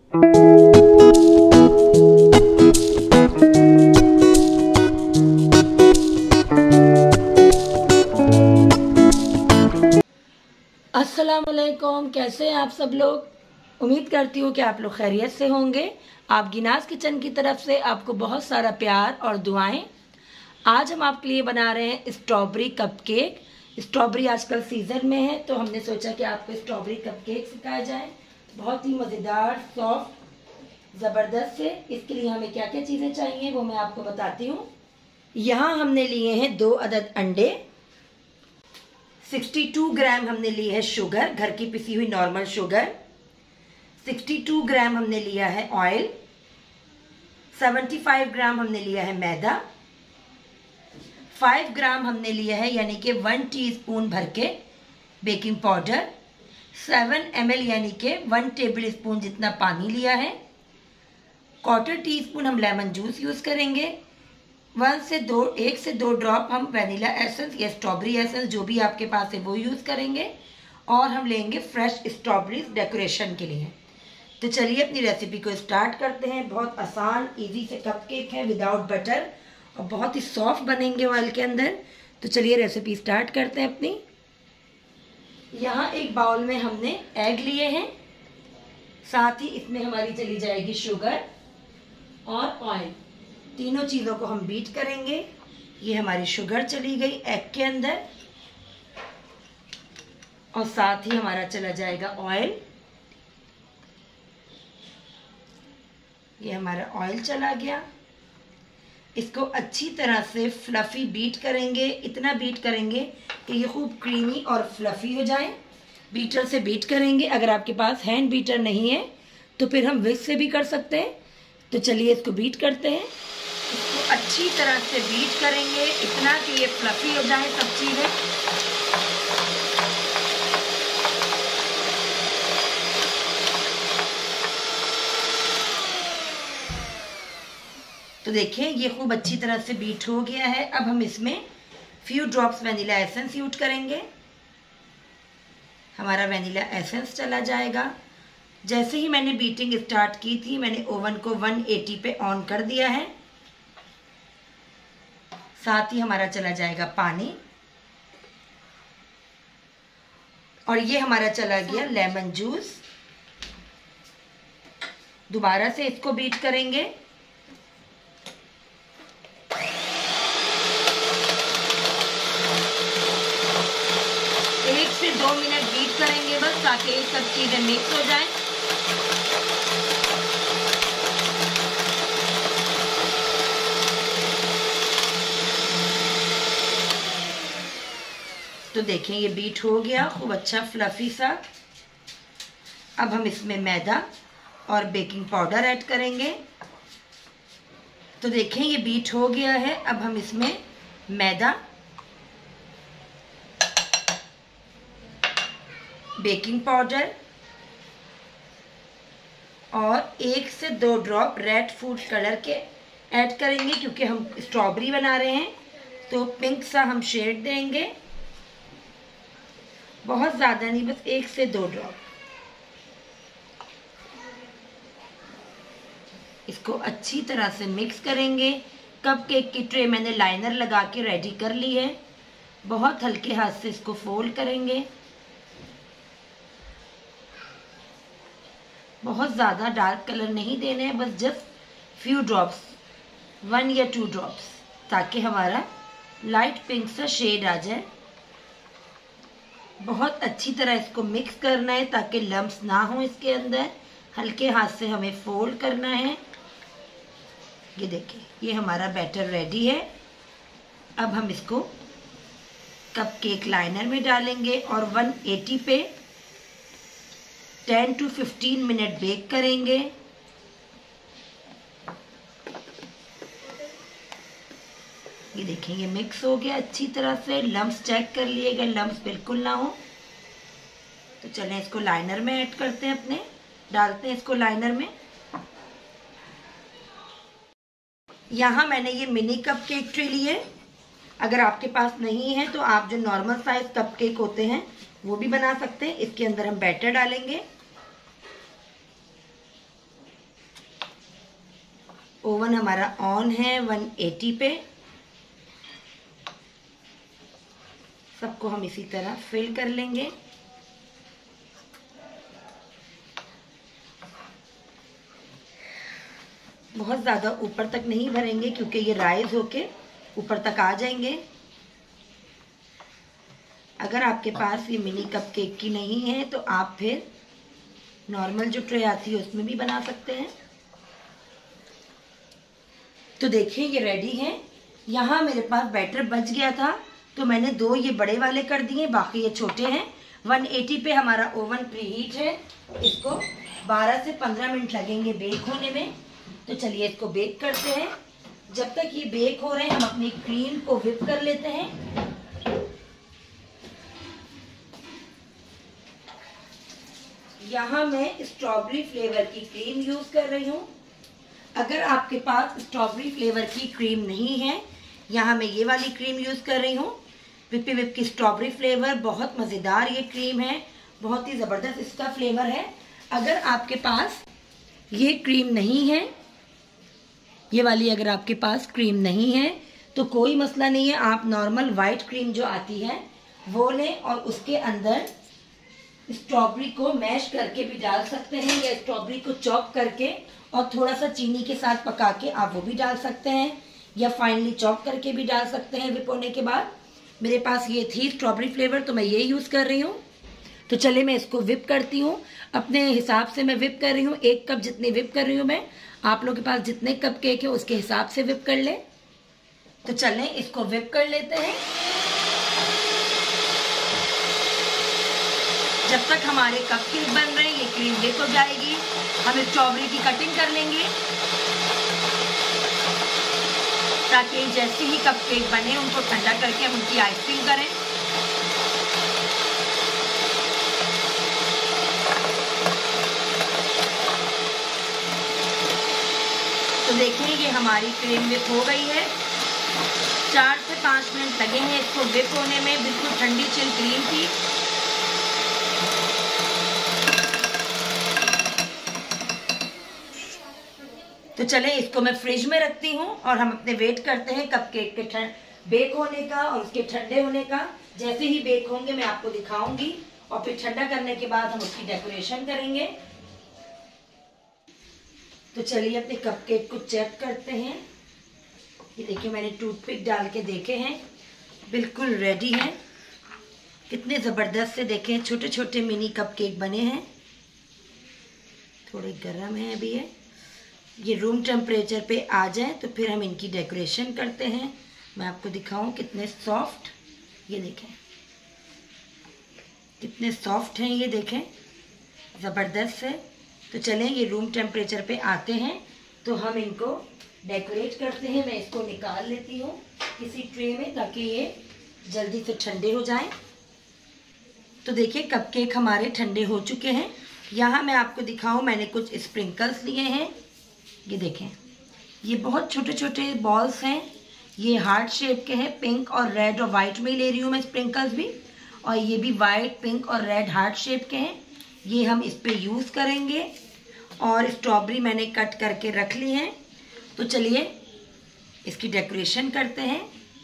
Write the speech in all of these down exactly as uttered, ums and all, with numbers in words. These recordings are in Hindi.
अस्सलाम वालेकुम, कैसे हैं आप सब लोग। उम्मीद करती हूँ कि आप लोग खैरियत से होंगे। आप गिनास किचन की तरफ से आपको बहुत सारा प्यार और दुआएं। आज हम आपके लिए बना रहे हैं स्ट्रॉबेरी कपकेक। स्ट्रॉबेरी आजकल सीज़न में है तो हमने सोचा कि आपको स्ट्रॉबेरी कपकेक सिखाया जाए। बहुत ही मज़ेदार, सॉफ्ट, ज़बरदस्त से। इसके लिए हमें क्या क्या चीज़ें चाहिए वो मैं आपको बताती हूँ। यहाँ हमने लिए हैं दो अदद अंडे, बासठ ग्राम हमने ली है शुगर, घर की पिसी हुई नॉर्मल शुगर। बासठ ग्राम हमने लिया है ऑयल। पचहत्तर ग्राम हमने लिया है मैदा। पाँच ग्राम हमने लिया है यानी कि वन टीस्पून भर के बेकिंग पाउडर। सात एम एल यानी कि वन टेबल स्पून जितना पानी लिया है। क्वार्टर टी स्पून हम लेमन जूस यूज़ करेंगे। वन से दो एक से दो ड्रॉप हम वनीला एसेंस या स्ट्रॉबेरी एसेंस, जो भी आपके पास है वो यूज़ करेंगे। और हम लेंगे फ्रेश स्ट्रॉबेरीज डेकोरेशन के लिए। तो चलिए अपनी रेसिपी को स्टार्ट करते हैं। बहुत आसान इजी से कपकेक है विदाउट बटर और बहुत ही सॉफ्ट बनेंगे ऑयल के अंदर। तो चलिए रेसिपी स्टार्ट करते हैं अपनी। यहाँ एक बाउल में हमने एग लिए हैं, साथ ही इसमें हमारी चली जाएगी शुगर और ऑयल। तीनों चीज़ों को हम बीट करेंगे। ये हमारी शुगर चली गई एग के अंदर और साथ ही हमारा चला जाएगा ऑयल। ये हमारा ऑयल चला गया। इसको अच्छी तरह से फ्लफी बीट करेंगे। इतना बीट करेंगे कि ये खूब क्रीमी और फ्लफी हो जाए। बीटर से बीट करेंगे। अगर आपके पास हैंड बीटर नहीं है तो फिर हम विस्क से भी कर सकते हैं। तो चलिए इसको बीट करते हैं। इसको अच्छी तरह से बीट करेंगे इतना कि ये फ्लफी हो जाए सब चीज़ें। तो देखिए ये खूब अच्छी तरह से बीट हो गया है। अब हम इसमें few drops vanilla essence use करेंगे। हमारा वनीला एसेंस चला जाएगा। जैसे ही मैंने बीटिंग स्टार्ट की थी मैंने ओवन को एक सौ अस्सी पे ऑन कर दिया है। साथ ही हमारा चला जाएगा पानी और ये हमारा चला गया लेमन जूस। दोबारा से इसको बीट करेंगे। एक से दो मिनट बीट करेंगे बस, ताकि ये सब चीजें मिक्स हो जाएं। तो देखें ये बीट हो गया खूब अच्छा फ्लफी सा। अब हम इसमें मैदा और बेकिंग पाउडर ऐड करेंगे। तो देखें ये बीट हो गया है। अब हम इसमें मैदा, बेकिंग पाउडर और एक से दो ड्रॉप रेड फूड कलर के ऐड करेंगे, क्योंकि हम स्ट्रॉबेरी बना रहे हैं तो पिंक सा हम शेड देंगे। बहुत ज़्यादा नहीं, बस एक से दो ड्रॉप। इसको अच्छी तरह से मिक्स करेंगे। कपकेक की ट्रे मैंने लाइनर लगा के रेडी कर ली है। बहुत हल्के हाथ से इसको फोल्ड करेंगे। बहुत ज़्यादा डार्क कलर नहीं देने हैं, बस जस्ट फ्यू ड्रॉप्स, वन या टू ड्रॉप्स, ताकि हमारा लाइट पिंक सा शेड आ जाए। बहुत अच्छी तरह इसको मिक्स करना है ताकि लम्प्स ना हो इसके अंदर। हल्के हाथ से हमें फोल्ड करना है। ये देखिए ये हमारा बैटर रेडी है। अब हम इसको कपकेक लाइनर में डालेंगे और एक सौ अस्सी पे ten to fifteen minute bake करेंगे। ये देखें ये मिक्स हो गया अच्छी तरह से। लम्प्स चेक कर लिएगा, लम्प्स बिल्कुल ना हो। तो चलें इसको लाइनर में ऐड करते हैं, अपने डालते हैं इसको लाइनर में। यहाँ मैंने ये मिनी कपकेक ट्रे ली है। अगर आपके पास नहीं है तो आप जो नॉर्मल साइज कपकेक होते हैं वो भी बना सकते हैं। इसके अंदर हम बैटर डालेंगे। ओवन हमारा ऑन है वन एटी पे। सबको हम इसी तरह फिल कर लेंगे। बहुत ज़्यादा ऊपर तक नहीं भरेंगे क्योंकि ये राइज होके ऊपर तक आ जाएंगे। अगर आपके पास ये मिनी कपकेक की नहीं है तो आप फिर नॉर्मल जो ट्रे आती है उसमें भी बना सकते हैं। तो देखिए ये रेडी है। यहाँ मेरे पास बैटर बच गया था तो मैंने दो ये बड़े वाले कर दिए, बाकी ये छोटे हैं। वन एटी पे हमारा ओवन प्रीहीट है। इसको बारह से पंद्रह मिनट लगेंगे बेक होने में। तो चलिए इसको बेक करते हैं। जब तक ये बेक हो रहे हैं हम अपनी क्रीम को व्हिप कर लेते हैं। यहाँ मैं स्ट्रॉबेरी फ्लेवर की क्रीम यूज कर रही हूँ। अगर आपके पास स्ट्रॉबेरी फ्लेवर की क्रीम नहीं है, यहाँ मैं ये वाली क्रीम यूज कर रही हूँ, विपी विप की स्ट्रॉबेरी फ्लेवर। बहुत मज़ेदार ये क्रीम है, बहुत ही ज़बरदस्त इसका फ्लेवर है। अगर आपके पास ये क्रीम नहीं है, ये वाली अगर आपके पास क्रीम नहीं है तो कोई मसला नहीं है। आप नॉर्मल वाइट क्रीम जो आती है वो लें और उसके अंदर स्ट्रॉबेरी को मैश करके भी डाल सकते हैं, या स्ट्रॉबेरी को चॉप करके और थोड़ा सा चीनी के साथ पका के आप वो भी डाल सकते हैं, या फाइनली चॉप करके भी डाल सकते हैं विप होने के बाद। मेरे पास ये थी स्ट्रॉबेरी फ्लेवर तो मैं ये यूज़ कर रही हूँ। तो चलिए मैं इसको विप करती हूँ। अपने हिसाब से मैं विप कर रही हूँ। एक कप जितनी विप कर रही हूँ मैं, आप लोगों के पास जितने कप केक है उसके हिसाब से विप कर ले। तो चलें इसको विप कर लेते हैं। जब तक हमारे कप केक बन रहे हैं ये क्रीम विप हो जाएगी। हम स्ट्रॉबेरी की कटिंग कर लेंगे ताकि जैसे ही कप केक बने उनको ठंडा करके हम उनकी आइसिंग करें। तो देखिए ये हमारी क्रीम विप हो गई है। चार से पाँच मिनट लगे हैं इसको विप होने में। बिल्कुल ठंडी चिल क्रीम थी। तो चलें इसको मैं फ्रिज में रखती हूँ और हम अपने वेट करते हैं कपकेक के ठंड बेक होने का और उसके ठंडे होने का। जैसे ही बेक होंगे मैं आपको दिखाऊंगी और फिर ठंडा करने के बाद हम उसकी डेकोरेशन करेंगे। तो चलिए अपने कपकेक को चेक करते हैं। ये देखिए मैंने टूथपिक डाल के देखे हैं, बिल्कुल रेडी है। कितने ज़बरदस्त से देखें छोटे छोटे मिनी कपकेक बने हैं। थोड़े गर्म है अभी ये ये रूम टेम्परेचर पे आ जाए तो फिर हम इनकी डेकोरेशन करते हैं। मैं आपको दिखाऊं कितने सॉफ्ट, ये देखें कितने सॉफ्ट हैं, ये देखें ज़बरदस्त है। तो चलें ये रूम टेम्परेचर पे आते हैं तो हम इनको डेकोरेट करते हैं। मैं इसको निकाल लेती हूँ किसी ट्रे में ताकि ये जल्दी से ठंडे हो जाएं। तो देखिए कपकेक हमारे ठंडे हो चुके हैं। यहाँ मैं आपको दिखाऊं मैंने कुछ स्प्रिंकल्स लिए हैं। ये देखें ये बहुत छोटे छोटे बॉल्स हैं, ये हार्ट शेप के हैं। पिंक और रेड और वाइट में ही ले रही हूँ मैं स्प्रिंकल्स भी, और ये भी वाइट पिंक और रेड हार्ट शेप के हैं। ये हम इस पे यूज़ करेंगे। और स्ट्रॉबेरी मैंने कट करके रख ली हैं। तो चलिए इसकी डेकोरेशन करते हैं।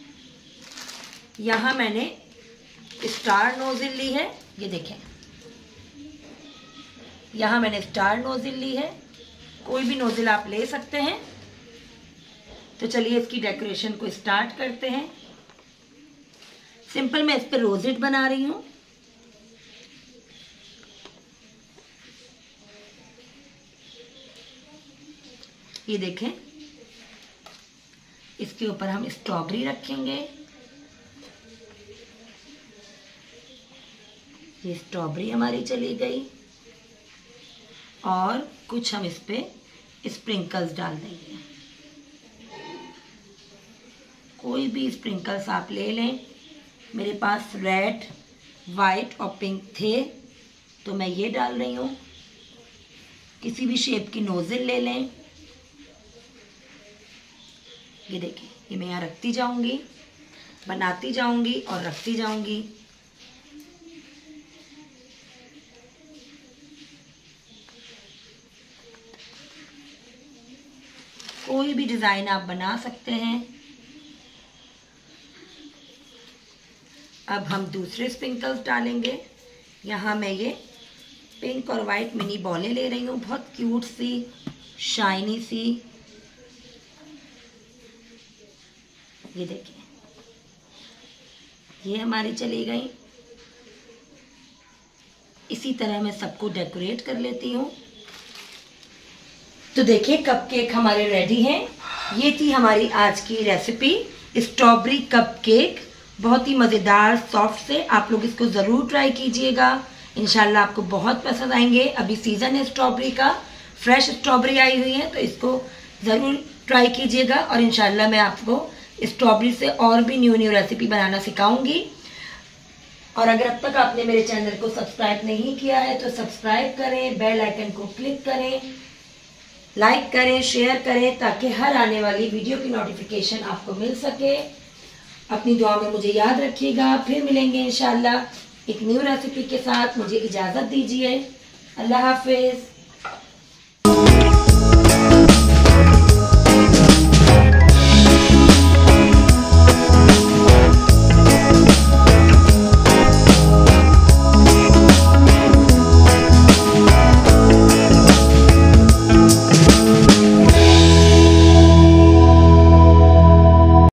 यहाँ मैंने स्टार नोज़ल ली है, ये देखें यहाँ मैंने स्टार नोज़ल ली है। कोई भी नोज़ल आप ले सकते हैं। तो चलिए इसकी डेकोरेशन को स्टार्ट करते हैं। सिंपल मैं इस पर रोजेट बना रही हूँ। ये देखें इसके ऊपर हम स्ट्रॉबेरी रखेंगे। ये स्ट्रॉबेरी हमारी चली गई और कुछ हम इस पे स्प्रिंकल्स डाल देंगे। कोई भी स्प्रिंकल्स आप ले लें। मेरे पास रेड वाइट और पिंक थे तो मैं ये डाल रही हूँ। किसी भी शेप की नोज़ल ले लें। ये देखिए ये मैं यहाँ रखती जाऊंगी, बनाती जाऊंगी और रखती जाऊंगी। कोई भी डिज़ाइन आप बना सकते हैं। अब हम दूसरे स्प्रिंकल्स डालेंगे। यहाँ मैं ये पिंक और वाइट मिनी बॉलें ले रही हूँ, बहुत क्यूट सी, शाइनी सी। ये देखिए, ये हमारी चली गई। इसी तरह मैं सबको डेकोरेट कर लेती हूँ। तो देखिए कपकेक हमारे रेडी हैं। ये थी हमारी आज की रेसिपी, स्ट्रॉबेरी कपकेक। बहुत ही मज़ेदार, सॉफ्ट से। आप लोग इसको ज़रूर ट्राई कीजिएगा, इंशाल्लाह आपको बहुत पसंद आएंगे। अभी सीज़न है स्ट्रॉबेरी का, फ्रेश स्ट्रॉबेरी आई हुई है, तो इसको ज़रूर ट्राई कीजिएगा। और इंशाल्लाह मैं आपको स्ट्रॉबेरी से और भी न्यू न्यू रेसिपी बनाना सिखाऊंगी। और अगर अब तक आपने मेरे चैनल को सब्सक्राइब नहीं किया है तो सब्सक्राइब करें, बेल आइकन को क्लिक करें, लाइक करें, शेयर करें, ताकि हर आने वाली वीडियो की नोटिफिकेशन आपको मिल सके। अपनी दुआ में मुझे याद रखिएगा। फिर मिलेंगे इंशाल्लाह एक न्यू रेसिपी के साथ। मुझे इजाज़त दीजिए। अल्लाह हाफिज़।